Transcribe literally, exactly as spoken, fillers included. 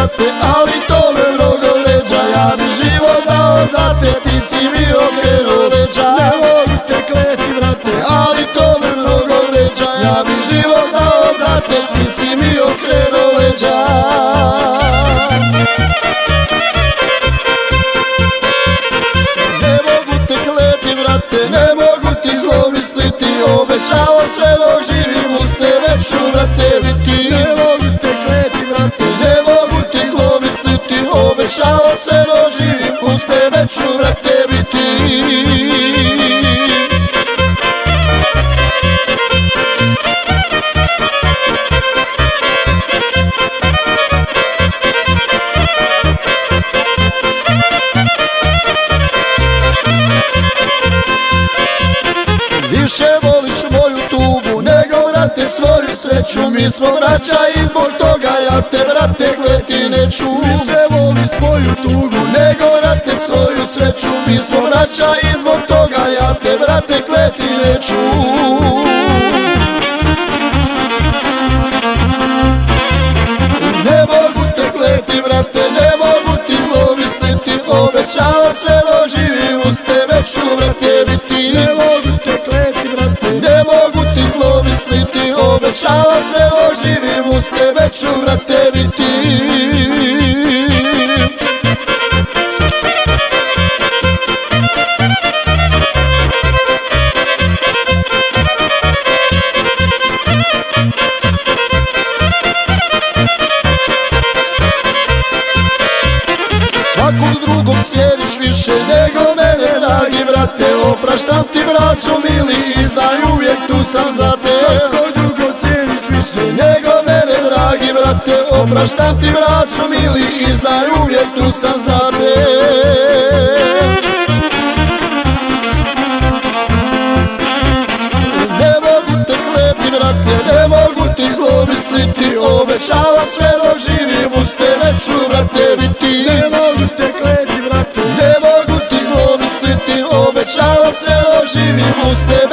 brate, ali to me mnogo vređa. Ja bi život dao za te, ti si mi okrenuo leđa. Ne mogu te kleti brate, ali to me mnogo vređa. Ja bi život dao za te, ti si mi okrenuo leđa. Ne mogu te kleti brate, ne mogu ti zlo misliti. Obećao sve dok živim uz tebe ću brate biti. Ne mogu te kleti brate, ne mogu ti zlo misliti. Obećao sve dok živim uz tebe ću brate biti. Više voliš moju tugu nego brate svoju sreću. Mi smo braća i zbog toga ja te brate kleti neću. Više voliš moju tugu nego brate svoju sreću. Mi smo braća i zbog toga ja te brate kleti neću. Ne mogu te kleti brate, ne mogu ti zlo misliti. Obećava sve dok živim uz tebe ću brate biti. Ne mogu te kleti brate, ne mogu ti zlo misliti. Obećava sve dok živim uz tebe ću brate biti. Svakog drugog cijeniš više nego mene dragi brate. Opraštam ti braco mili i znaj uvijek tu sam za te. Svakog drugog cijeniš više nego mene dragi brate. Opraštam ti braco mili i znaj uvijek tu sam za te. Ne mogu te kleti brate, ne mogu ti zlo misliti. Obećava sve dok živim uz tebe ću brate biti. Ne mogu te kleti brate, ne mogu ti zlo misliti. Obećava sve dok živim uz tebe